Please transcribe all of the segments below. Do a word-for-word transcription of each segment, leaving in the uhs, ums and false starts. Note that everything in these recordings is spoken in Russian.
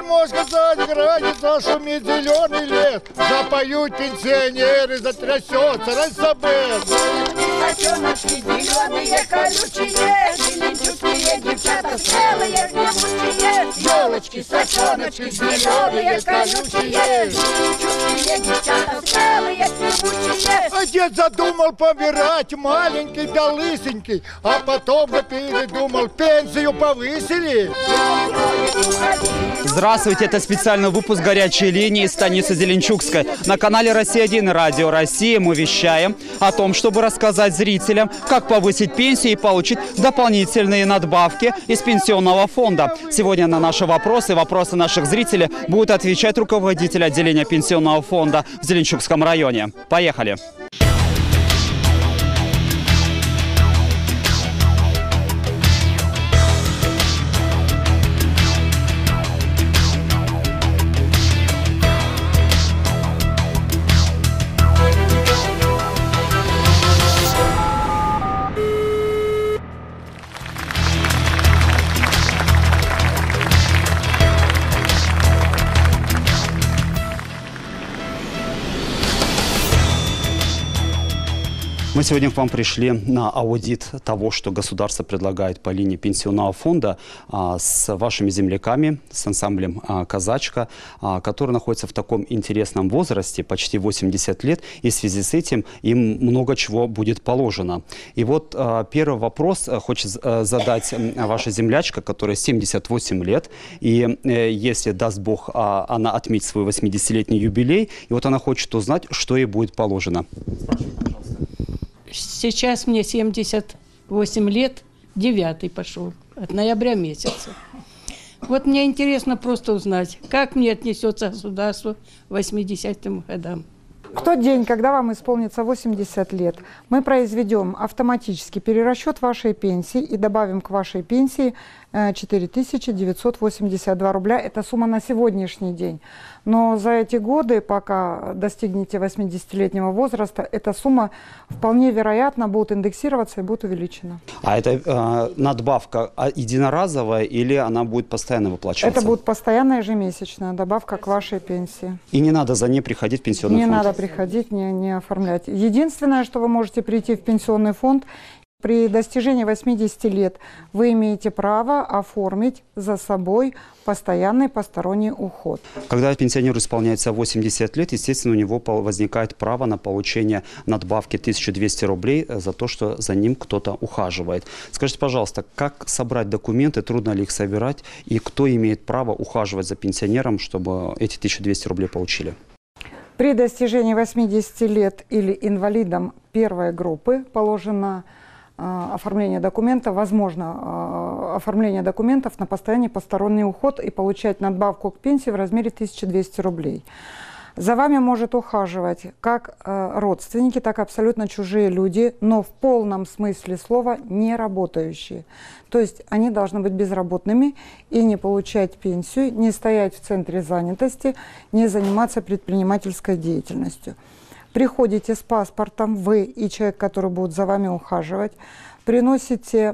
можно сказать, играет, зашумит зеленый лес. Запоют пенсионеры, затрясется райсобес. Сочоночки зеленые, колючие, зеленчуцкие девчата смелые, гневучие. Елочки, сочоночки зеленые, колючие, зеленчуцкие девчата смелые, гневучие. А дед задумал помирать, маленький да лысенький, а потом бы передумал, пенсию повысили. Здравствуйте, это специальный выпуск «Горячей линии» станицы Зеленчукской. На канале «Россия один» Радио Россия мы вещаем о том, чтобы рассказать зрителям, как повысить пенсию и получить дополнительные надбавки из пенсионного фонда. Сегодня на наши вопросы, вопросы наших зрителей будет отвечать руководитель отделения пенсионного фонда в Зеленчукском районе. Поехали! Мы сегодня к вам пришли на аудит того, что государство предлагает по линии пенсионного фонда а, с вашими земляками, с ансамблем а, «Казачка», а, который находится в таком интересном возрасте, почти восемьдесят лет, и в связи с этим им много чего будет положено. И вот а, первый вопрос хочет а, задать ваша землячка, которая семьдесят восемь лет, и а, если, даст Бог, а, она отметит свой восьмидесятилетний юбилей, и вот она хочет узнать, что ей будет положено. Спрашивайте, пожалуйста. Сейчас мне семьдесят восемь лет, девятый пошел, от ноября месяца. Вот мне интересно просто узнать, как мне отнесется государство к восьмидесятым годам. В тот день, когда вам исполнится восемьдесят лет, мы произведем автоматический перерасчет вашей пенсии и добавим к вашей пенсии четыре тысячи девятьсот восемьдесят два рубля. Это сумма на сегодняшний день. Но за эти годы, пока достигнете восьмидесятилетнего возраста, эта сумма вполне вероятно будет индексироваться и будет увеличена. А это э, надбавка единоразовая или она будет постоянно выплачиваться? Это будет постоянная ежемесячная добавка к вашей пенсии. И не надо за ней приходить в пенсионный не фонд? Не надо приходить, не, не оформлять. Единственное, что вы можете прийти в пенсионный фонд, при достижении восьмидесяти лет вы имеете право оформить за собой постоянный посторонний уход. Когда пенсионеру исполняется восемьдесят лет, естественно, у него возникает право на получение надбавки тысяча двести рублей за то, что за ним кто-то ухаживает. Скажите, пожалуйста, как собрать документы, трудно ли их собирать, и кто имеет право ухаживать за пенсионером, чтобы эти тысячу двести рублей получили? При достижении восьмидесяти лет или инвалидам первой группы положено оформление документов, возможно оформление документов на постоянный посторонний уход и получать надбавку к пенсии в размере тысячи двухсот рублей. За вами может ухаживать как родственники, так и абсолютно чужие люди, но в полном смысле слова не работающие. То есть они должны быть безработными и не получать пенсию, не стоять в центре занятости, не заниматься предпринимательской деятельностью. Приходите с паспортом, вы и человек, который будет за вами ухаживать, приносите,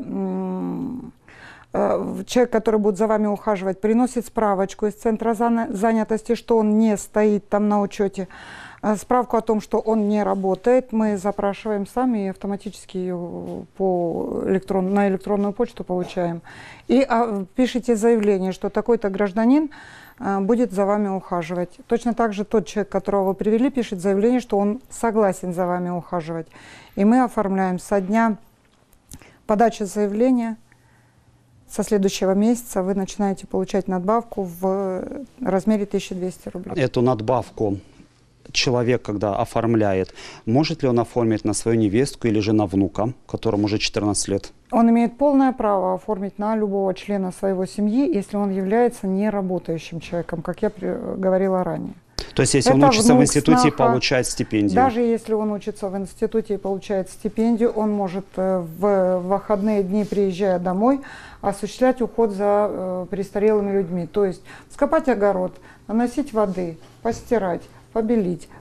э, человек, который будет за вами ухаживать, приносит справочку из центра занятости, что он не стоит там на учете, э, справку о том, что он не работает, мы запрашиваем сами и автоматически ее по электрон, на электронную почту получаем. И э, пишите заявление, что такой-то гражданин будет за вами ухаживать. Точно так же тот человек, которого вы привели, пишет заявление, что он согласен за вами ухаживать. И мы оформляем со дня подачи заявления, со следующего месяца вы начинаете получать надбавку в размере тысячи двухсот рублей. Эту надбавку человек, когда оформляет, может ли он оформить на свою невестку или же на внука, которому уже четырнадцать лет? Он имеет полное право оформить на любого члена своего семьи, если он является неработающим человеком, как я говорила ранее. То есть, если Это он учится внук, в институте сноха, и получает стипендию? Даже если он учится в институте и получает стипендию, он может в выходные дни, приезжая домой, осуществлять уход за э, престарелыми людьми. То есть, вскопать огород, наносить воды, постирать, побелить,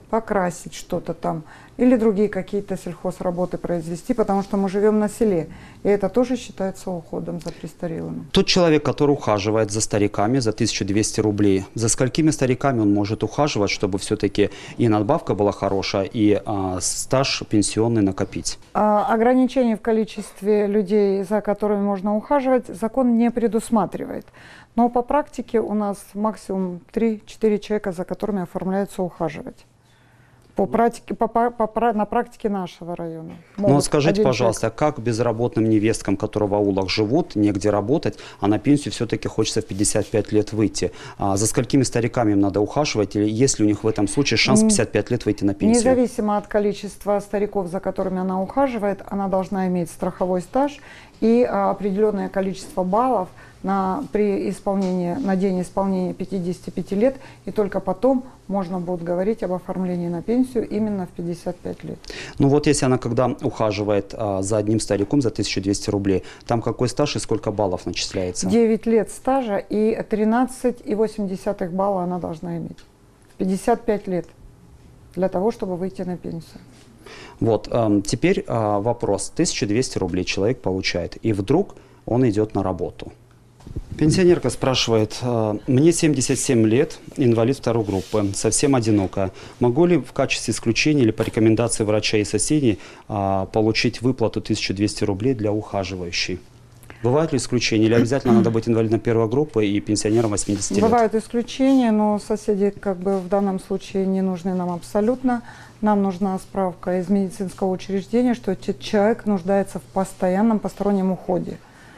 покрасить что-то там или другие какие-то сельхозработы произвести, потому что мы живем на селе, и это тоже считается уходом за престарелыми. Тот человек, который ухаживает за стариками за тысячу двести рублей, за сколькими стариками он может ухаживать, чтобы все-таки и надбавка была хорошая, и а, стаж пенсионный накопить? А, ограничений в количестве людей, за которыми можно ухаживать, закон не предусматривает. Но по практике у нас максимум три-четыре человека, за которыми оформляются ухаживать. По практике, по, по, по, на практике нашего района. Ну вот скажите, пожалуйста, человек. как безработным невесткам, которые в аулах живут, негде работать, а на пенсию все-таки хочется в пятьдесят пять лет выйти? А за сколькими стариками им надо ухаживать? Или есть ли у них в этом случае шанс в пятьдесят пять лет выйти на пенсию? Независимо от количества стариков, за которыми она ухаживает, она должна иметь страховой стаж и а, определенное количество баллов на, при исполнении, на день исполнения пятидесяти пяти лет, и только потом можно будет говорить об оформлении на пенсию именно в пятьдесят пять лет. Ну вот если она когда ухаживает а, за одним стариком за тысячу двести рублей, там какой стаж и сколько баллов начисляется? девять лет стажа и тринадцать и восемь десятых балла она должна иметь. пятьдесят пять лет для того, чтобы выйти на пенсию. Вот, а, теперь а, вопрос. тысяча двести рублей человек получает, и вдруг он идет на работу. Пенсионерка спрашивает: мне семьдесят семь лет, инвалид второй группы, совсем одиноко. Могу ли в качестве исключения или по рекомендации врача и соседей получить выплату тысячу двести рублей для ухаживающей? Бывают ли исключения или обязательно надо быть инвалидом первой группы и пенсионером восьмидесяти лет? Бывают исключения, но соседи как бы в данном случае не нужны нам абсолютно. Нам нужна справка из медицинского учреждения, что этот человек нуждается в постоянном постороннем уходе.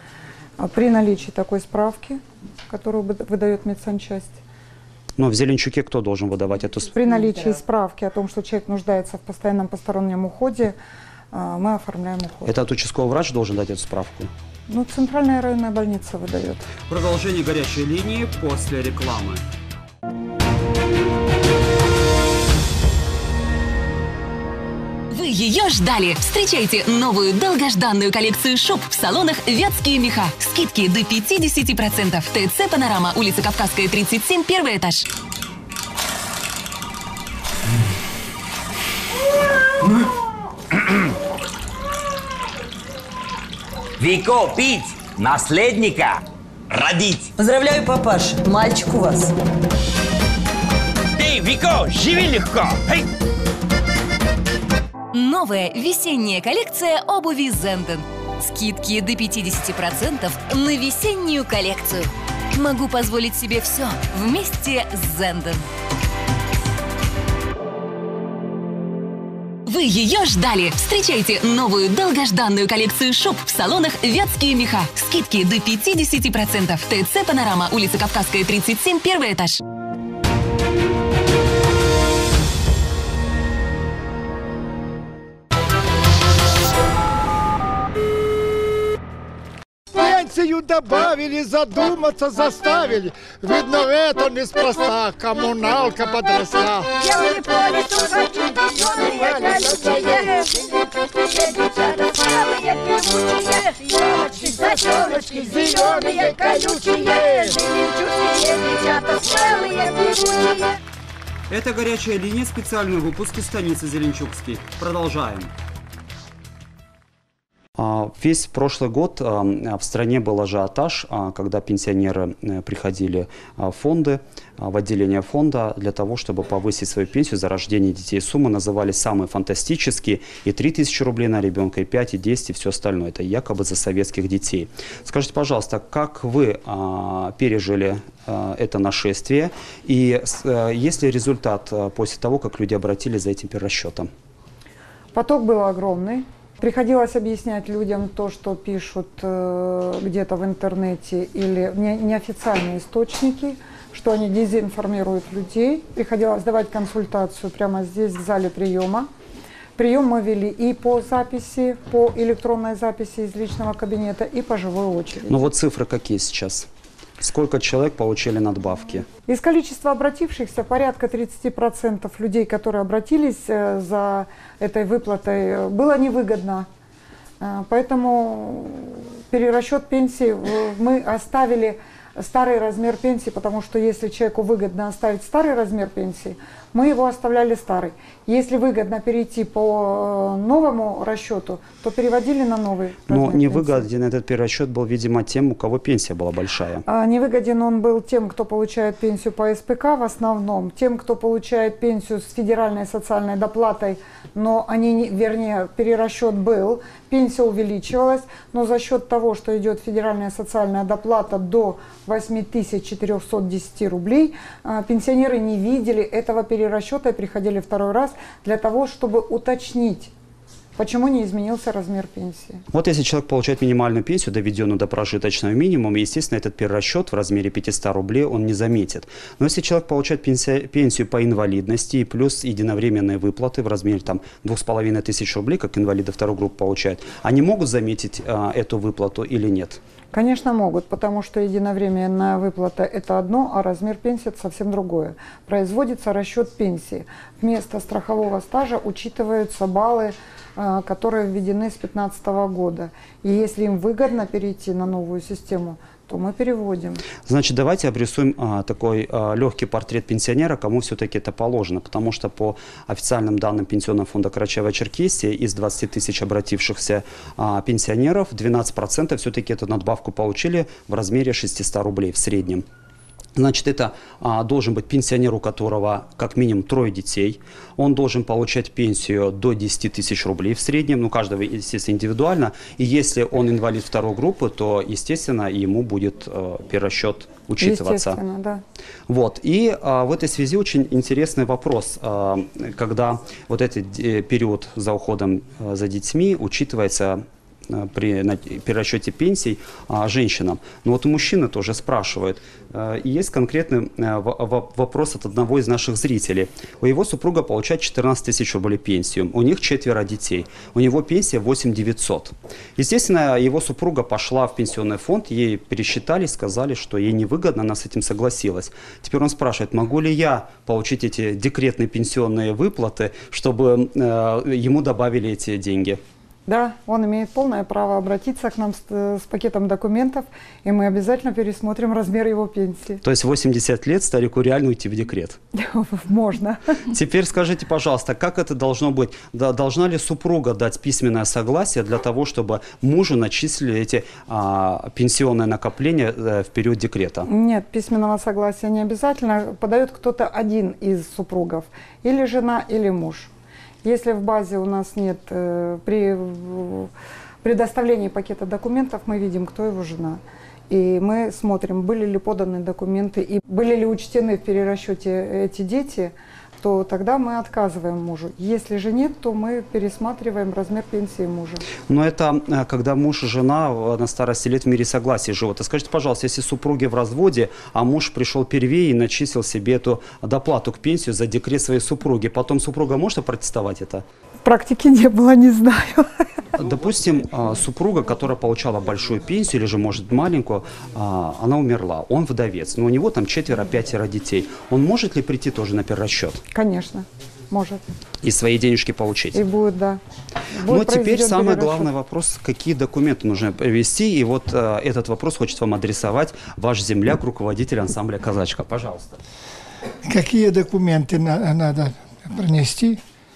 При наличии такой справки, которую выдает медсанчасть. Но в Зеленчуке кто должен выдавать эту справку? При наличии справки о том, что человек нуждается в постоянном постороннем уходе, мы оформляем уход. Этот участковый врач должен дать эту справку? Ну, центральная районная больница выдает. Продолжение горячей линии после рекламы. Вы ее ждали! Встречайте новую долгожданную коллекцию шуб в салонах «Вятские меха». Скидки до пятидесяти процентов. ТЦ «Панорама», улица Кавказская, тридцать семь, первый этаж. Вико, пить! Наследника родить! Поздравляю, папаш, мальчик у вас. Пей, Вико, живи легко! Эй! Новая весенняя коллекция обуви Зенден. Скидки до пятидесяти процентов на весеннюю коллекцию. Могу позволить себе все вместе с Зенден. Вы ее ждали! Встречайте новую долгожданную коллекцию шуб в салонах «Вятские меха». Скидки до пятидесяти процентов. ТЦ «Панорама», улица Кавказская, тридцать семь, первый этаж. Пенсию добавили, задуматься заставили. Видно, это неспроста, коммуналка подросла. Белые по лесу хочу, зеленые колючие, зеленчугие девчата, смелые певучие, елочки, сосеночки, зеленые колючие, зеленчугие девчата, смелые певучие. Это горячая линия, специальный выпуск из станицы Зеленчукский. Продолжаем. Весь прошлый год в стране был ажиотаж, когда пенсионеры приходили в фонды, в отделение фонда для того, чтобы повысить свою пенсию за рождение детей. Суммы назывались самые фантастические: и три тысячи рублей на ребенка, и пять, и десять, и все остальное. Это якобы за советских детей. Скажите, пожалуйста, как вы пережили это нашествие, и есть ли результат после того, как люди обратились за этим перерасчетом? Поток был огромный. Приходилось объяснять людям то, что пишут э, где-то в интернете или не, неофициальные источники, что они дезинформируют людей. Приходилось давать консультацию прямо здесь, в зале приема. Прием мы вели и по записи, по электронной записи из личного кабинета, и по живой очереди. Ну вот цифры какие сейчас? Сколько человек получили надбавки? Из количества обратившихся порядка тридцати процентов людей, которые обратились за этой выплатой, было невыгодно. Поэтому перерасчет пенсии мы оставили старый размер пенсии, потому что если человеку выгодно оставить старый размер пенсии, мы его оставляли старый. Если выгодно перейти по новому расчету, то переводили на новый Но размер невыгоден этот перерасчет был, видимо, тем, у кого пенсия была большая. А невыгоден он был тем, кто получает пенсию по СПК в основном, тем, кто получает пенсию с федеральной социальной доплатой, но они, не, вернее, перерасчет был, пенсия увеличивалась, но за счет того, что идет федеральная социальная доплата до восьми тысяч четырёхсот десяти рублей, пенсионеры не видели этого перерасчета и приходили второй раз для того, чтобы уточнить, почему не изменился размер пенсии. Вот если человек получает минимальную пенсию, доведенную до прожиточного минимума, естественно, этот перерасчет в размере пятисот рублей он не заметит. Но если человек получает пенсию, пенсию по инвалидности и плюс единовременные выплаты в размере там, двух с половиной тысяч рублей, как инвалиды второй группы получают, они могут заметить а, эту выплату или нет? Конечно, могут, потому что единовременная выплата – это одно, а размер пенсии – это совсем другое. Производится расчет пенсии. Вместо страхового стажа учитываются баллы, которые введены с две тысячи пятнадцатого года. И если им выгодно перейти на новую систему, то мы переводим. Значит, давайте обрисуем а, такой а, легкий портрет пенсионера, кому все-таки это положено. Потому что по официальным данным Пенсионного фонда Карачаево-Черкесии из двадцати тысяч обратившихся а, пенсионеров двенадцать процентов все-таки эту надбавку получили в размере шестисот рублей в среднем. Значит, это а, должен быть пенсионер, у которого как минимум трое детей. Он должен получать пенсию до десяти тысяч рублей в среднем. Ну, каждого, естественно, индивидуально. И если он инвалид второй группы, то, естественно, ему будет э, перерасчет учитываться. Естественно, да. Вот. И а, в этой связи очень интересный вопрос. А, когда вот этот э, период за уходом э, за детьми учитывается при перерасчете пенсий а, женщинам. Но вот и мужчины тоже спрашивают. А, и есть конкретный а, в, вопрос от одного из наших зрителей. У его супруга получает четырнадцать тысяч рублей пенсию. У них четверо детей. У него пенсия восемь тысяч девятьсот. Естественно, его супруга пошла в пенсионный фонд, ей пересчитали, сказали, что ей невыгодно, она с этим согласилась. Теперь он спрашивает, могу ли я получить эти декретные пенсионные выплаты, чтобы э, ему добавили эти деньги? Да, он имеет полное право обратиться к нам с, с пакетом документов, и мы обязательно пересмотрим размер его пенсии. То есть восемьдесят лет старику реально уйти в декрет? Можно. Теперь скажите, пожалуйста, как это должно быть? Должна ли супруга дать письменное согласие для того, чтобы мужу начислили эти а, пенсионные накопления в период декрета? Нет, письменного согласия не обязательно. Подает кто-то один из супругов, или жена, или муж. Если в базе у нас нет, э, при предоставлении пакета документов мы видим, кто его жена. И мы смотрим, были ли поданы документы и были ли учтены в перерасчете эти дети, то тогда мы отказываем мужу. Если же нет, то мы пересматриваем размер пенсии мужа. Но это когда муж и жена на старости лет в мире согласия живут. А скажите, пожалуйста, если супруги в разводе, а муж пришел первее и начислил себе эту доплату к пенсии за декрет своей супруги, потом супруга может опротестовать это? В практике не было, не знаю. Допустим, супруга, которая получала большую пенсию или же, может, маленькую, она умерла, он вдовец, но у него там четверо-пятеро детей. Он может ли прийти тоже на перерасчет? Конечно, может. И свои денежки получить? И будет, да. Но теперь самый главный вопрос, какие документы нужно привести. И вот э, этот вопрос хочет вам адресовать ваш земляк, руководитель ансамбля «Казачка». Пожалуйста. Какие документы на, надо принести,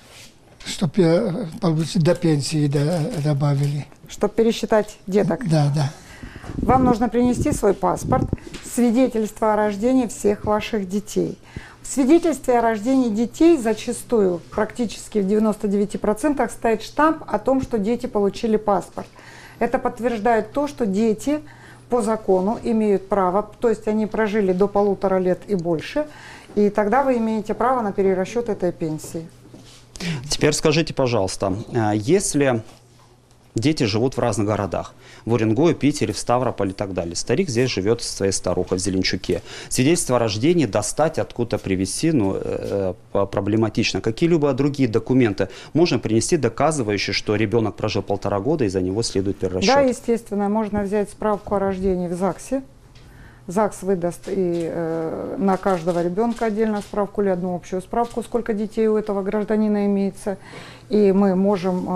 чтобы до пенсии добавили? Чтобы пересчитать деток? Да, да. Вам нужно принести свой паспорт, свидетельство о рождении всех ваших детей. В свидетельстве о рождении детей зачастую, практически в девяноста девяти процентах, стоит штамп о том, что дети получили паспорт. Это подтверждает то, что дети по закону имеют право, то есть они прожили до полутора лет и больше, и тогда вы имеете право на перерасчет этой пенсии. Теперь скажите, пожалуйста, если дети живут в разных городах, в Уренгое, Питере, в Ставрополе и так далее. Старик здесь живет со своей старухой в Зеленчуке. Свидетельство о рождении достать, откуда привезти, ну, э, проблематично. Какие-либо другие документы можно принести, доказывающие, что ребенок прожил полтора года и за него следует перерасчет? Да, естественно. Можно взять справку о рождении в ЗАГСе. ЗАГС выдаст и э, на каждого ребенка отдельно справку или одну общую справку, сколько детей у этого гражданина имеется. И мы можем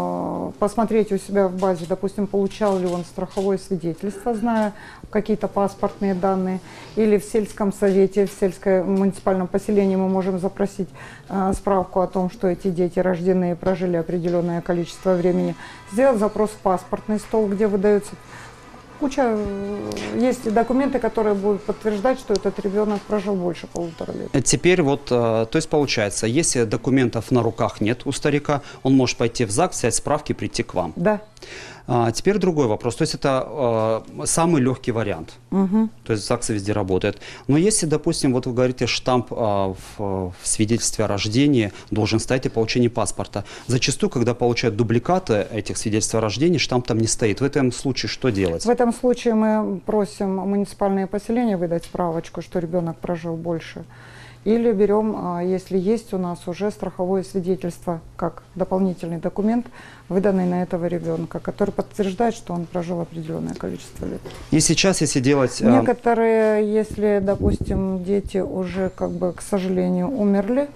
э, посмотреть у себя в базе, допустим, получал ли он страховое свидетельство, зная какие-то паспортные данные. Или в сельском совете, в сельском муниципальном поселении мы можем запросить э, справку о том, что эти дети рождены и прожили определенное количество времени. Сделать запрос в паспортный стол, где выдаются куча, есть документы, которые будут подтверждать, что этот ребенок прожил больше полутора лет. Теперь вот, то есть получается, если документов на руках нет у старика, он может пойти в ЗАГС, взять справки, прийти к вам. Да. А теперь другой вопрос. То есть это э, самый легкий вариант. Угу. То есть ЗАГС везде работает. Но если, допустим, вот вы говорите, штамп э, в, в свидетельстве о рождении должен стоять о получении паспорта. Зачастую, когда получают дубликаты этих свидетельств о рождении, штамп там не стоит. В этом случае что делать? В этом случае мы просим муниципальные поселения выдать справочку, что ребенок прожил больше. Или берем, если есть у нас уже страховое свидетельство, как дополнительный документ, выданный на этого ребенка, который подтверждает, что он прожил определенное количество лет. И сейчас, если делать... Некоторые, если, допустим, дети уже, как бы, к сожалению, умерли,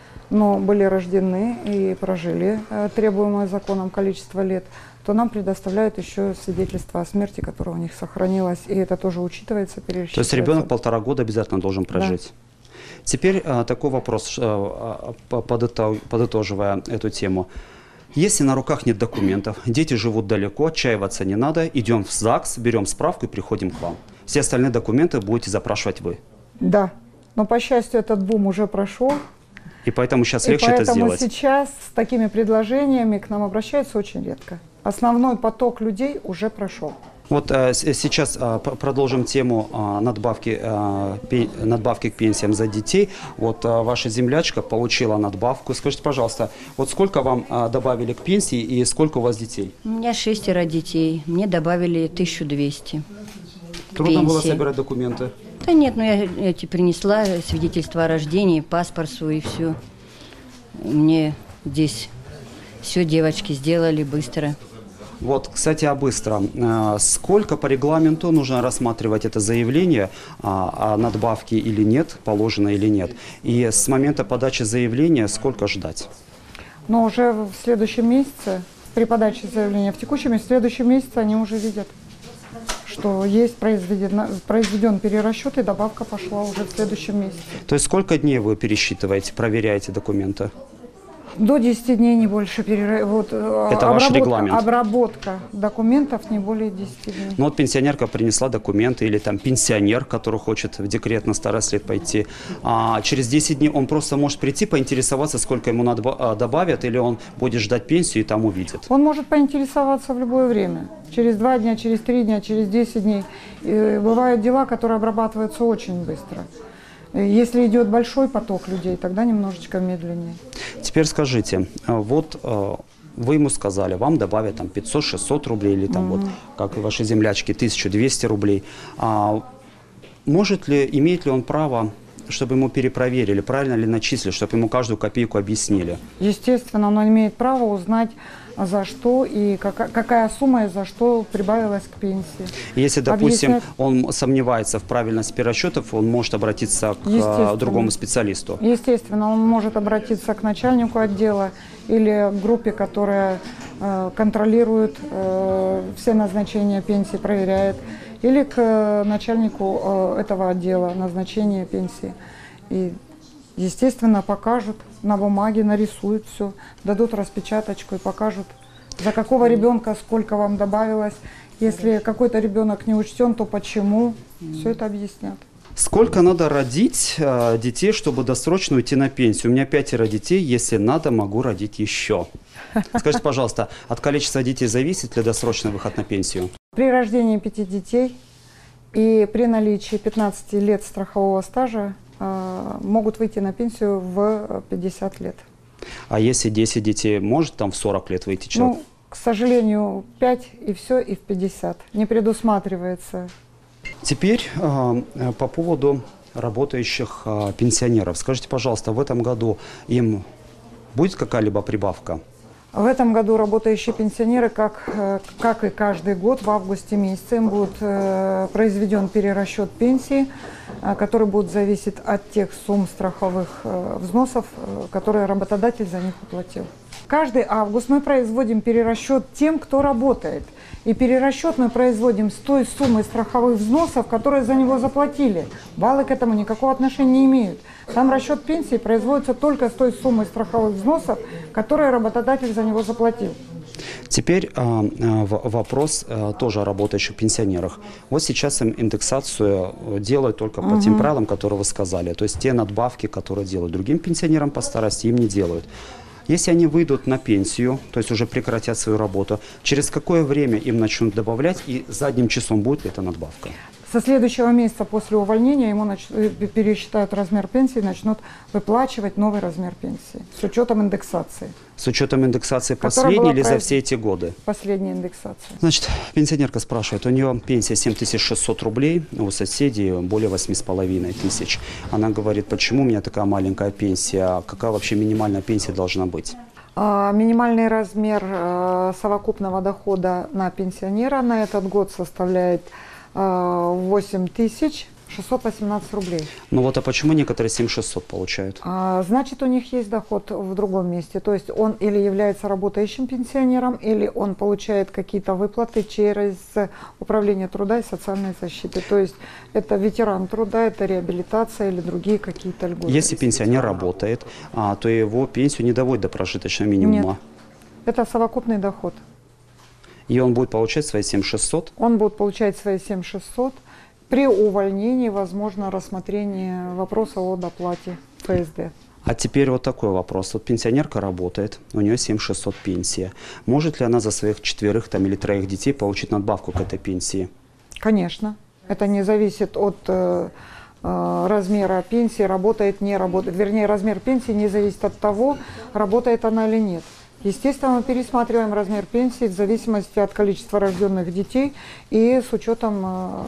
но были рождены и прожили требуемое законом количество лет, то нам предоставляют еще свидетельство о смерти, которое у них сохранилось, и это тоже учитывается, пересчитывается. То есть ребенок полтора года обязательно должен прожить? Да. Теперь а, такой вопрос, а, подытож, подытоживая эту тему. Если на руках нет документов, дети живут далеко, отчаиваться не надо, идем в ЗАГС, берем справку и приходим к вам. Все остальные документы будете запрашивать вы. Да, но, по счастью, этот бум уже прошел. И поэтому сейчас легче и это сделать. поэтому сейчас с такими предложениями к нам обращаются очень редко. Основной поток людей уже прошел. Вот э, сейчас э, продолжим тему э, надбавки, э, пи, надбавки к пенсиям за детей. Вот э, ваша землячка получила надбавку. Скажите, пожалуйста, вот сколько вам э, добавили к пенсии и сколько у вас детей? У меня шестеро детей. Мне добавили тысячу двести. Трудно было собирать документы? Да нет, ну я эти принесла свидетельство о рождении, паспорт свой и все. Мне здесь все девочки сделали быстро. Вот, кстати, а быстро. Сколько по регламенту нужно рассматривать это заявление о надбавке или нет, положено или нет? И с момента подачи заявления сколько ждать? Но уже в следующем месяце, при подаче заявления в текущем месяце, в следующем месяце они уже видят, что есть произведен, произведен перерасчет, и добавка пошла уже в следующем месяце. То есть сколько дней вы пересчитываете, проверяете документы? До десяти дней, не больше. Перера... Вот, это ваш регламент? Обработка документов не более десяти дней. Ну вот пенсионерка принесла документы, или там пенсионер, который хочет в декрет на старость лет пойти. А через десять дней он просто может прийти, поинтересоваться, сколько ему надо добавят, или он будет ждать пенсию и там увидит? Он может поинтересоваться в любое время. Через два дня, через три дня, через десять дней. И бывают дела, которые обрабатываются очень быстро. Если идет большой поток людей, тогда немножечко медленнее. Теперь скажите, вот вы ему сказали, вам добавят там пятьсот-шестьсот рублей, или там mm-hmm. вот, как и ваши землячки, тысячу двести рублей. А может ли, имеет ли он право, чтобы ему перепроверили, правильно ли начислили, чтобы ему каждую копейку объяснили? Естественно, он имеет право узнать, за что и какая, какая сумма и за что прибавилась к пенсии. Если, допустим, Объяснять... он сомневается в правильности перерасчетов, он может обратиться к другому специалисту? Естественно, он может обратиться к начальнику отдела или к группе, которая э, контролирует э, все назначения пенсии, проверяет, или к начальнику э, этого отдела назначения пенсии. И, естественно, покажут на бумаге, нарисуют все, дадут распечаточку и покажут, за какого ребенка сколько вам добавилось. Если какой-то ребенок не учтен, то почему. Все это объяснят. Сколько надо родить э, детей, чтобы досрочно уйти на пенсию? У меня пятеро детей, если надо, могу родить еще. Скажите, пожалуйста, от количества детей зависит ли досрочный выход на пенсию? При рождении пяти детей и при наличии пятнадцати лет страхового стажа э, могут выйти на пенсию в пятьдесят лет. А если десять детей, может там в сорок лет выйти человек? Ну, к сожалению, пять и все, и в пятьдесят. Не предусматривается. Теперь э, по поводу работающих э, пенсионеров. Скажите, пожалуйста, в этом году им будет какая-либо прибавка? В этом году работающие пенсионеры, как, э, как и каждый год, в августе месяце им будет э, произведен перерасчет пенсии, э, который будет зависеть от тех сумм страховых э, взносов, э, которые работодатель за них уплатил. Каждый август мы производим перерасчет тем, кто работает. И перерасчет мы производим с той суммы страховых взносов, которые за него заплатили. Баллы к этому никакого отношения не имеют. Там расчет пенсии производится только с той суммой страховых взносов, которые работодатель за него заплатил. Теперь э, вопрос э, тоже о работающих пенсионерах. Вот сейчас им индексацию делают только по угу. тем правилам, которые вы сказали. То есть те надбавки, которые делают другим пенсионерам по старости, им не делают. Если они выйдут на пенсию, то есть уже прекратят свою работу, через какое время им начнут добавлять и задним числом будет ли эта надбавка? Со следующего месяца после увольнения ему нач... пересчитают размер пенсии и начнут выплачивать новый размер пенсии с учетом индексации. С учетом индексации последней или за все эти годы? Последняя индексация. Значит, пенсионерка спрашивает, у нее пенсия семь тысяч шестьсот рублей, у соседей более восемь с половиной тысяч. Она говорит, почему у меня такая маленькая пенсия, какая вообще минимальная пенсия должна быть? А, минимальный размер а, совокупного дохода на пенсионера на этот год составляет восемь тысяч шестьсот восемнадцать рублей. Ну вот, а почему некоторые семь тысяч шестьсот получают? А, значит, у них есть доход в другом месте. То есть он или является работающим пенсионером, или он получает какие-то выплаты через Управление труда и социальной защиты. То есть это ветеран труда, это реабилитация или другие какие-то льготы. Если пенсионер работает, а, то его пенсию не доводят до прожиточного минимума? Нет, это совокупный доход. И он будет получать свои семь тысяч шестьсот? Он будет получать свои семь тысяч шестьсот. При увольнении возможно рассмотрение вопроса о доплате ПСД. А теперь вот такой вопрос. Вот пенсионерка работает, у нее семь тысяч шестьсот пенсия. Может ли она за своих четверых там, или троих детей получить надбавку к этой пенсии? Конечно. Это не зависит от э, э, размера пенсии, работает, не работает. Вернее, размер пенсии не зависит от того, работает она или нет. Естественно, мы пересматриваем размер пенсии в зависимости от количества рожденных детей и с учетом... Э,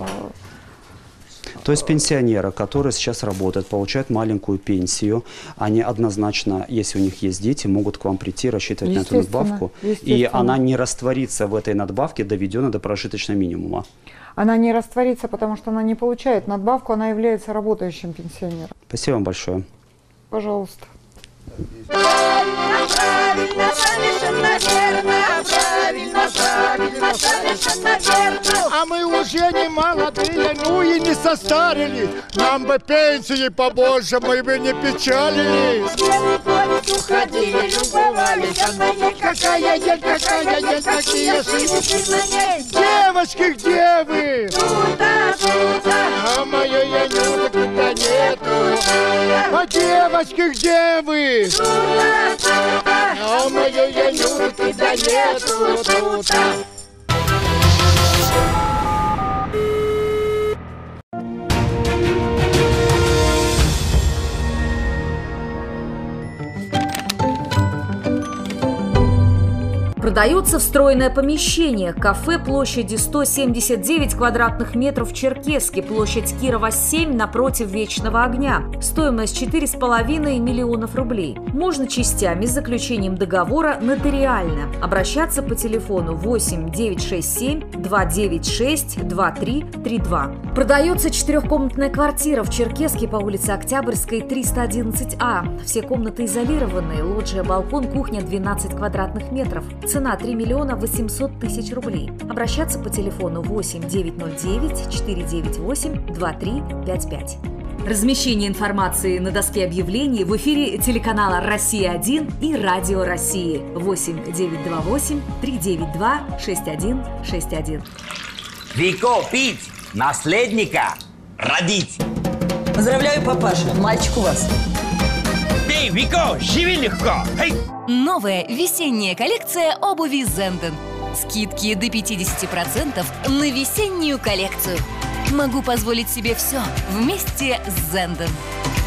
То есть пенсионеры, которые сейчас работают, получают маленькую пенсию, они однозначно, если у них есть дети, могут к вам прийти, рассчитывать на эту надбавку, и она не растворится в этой надбавке, доведена до прожиточного минимума. Она не растворится, потому что она не получает надбавку, она является работающим пенсионером. Спасибо вам большое. Пожалуйста. Правильно, правильно, совершенно верно, правильно, правильно, совершенно верно. А мы уже не молодые, ну и не состарились. Нам бы пенсии побольше, мы бы не печалились. Белый по лесу ходили, любовались, а на ней какая ель, какая ель, какие шишки на ней. Девочки, где вы? Тута, тута, А моей Янюты-то нету. А девочки, где вы? тута, тута, А моей Янюты-то нету. тута. Продается встроенное помещение, кафе площадью сто семьдесят девять квадратных метров в Черкесске, площадь Кирова семь напротив Вечного огня. Стоимость четыре с половиной миллионов рублей. Можно частями с заключением договора нотариально. Обращаться по телефону восемь девятьсот шестьдесят семь двести девяносто шесть двадцать три тридцать два. Продается четырехкомнатная квартира в Черкесске по улице Октябрьской триста одиннадцать А. Все комнаты изолированные, лоджия, балкон, кухня двенадцать квадратных метров. Цена три миллиона восемьсот тысяч рублей. Обращаться по телефону восемь девятьсот девять четыре девять восемь два три пять пять. Размещение информации на доске объявлений в эфире телеканала «Россия один» и «Радио России» восемь девятьсот двадцать восемь триста девяносто два шестьдесят один шестьдесят один. Вико, пить, наследника родить. Поздравляю, папаша, мальчик у вас. Пей, Вико, живи легко. Эй! Новая весенняя коллекция обуви Зенден. Скидки до пятидесяти процентов на весеннюю коллекцию. Могу позволить себе все вместе с Зенден.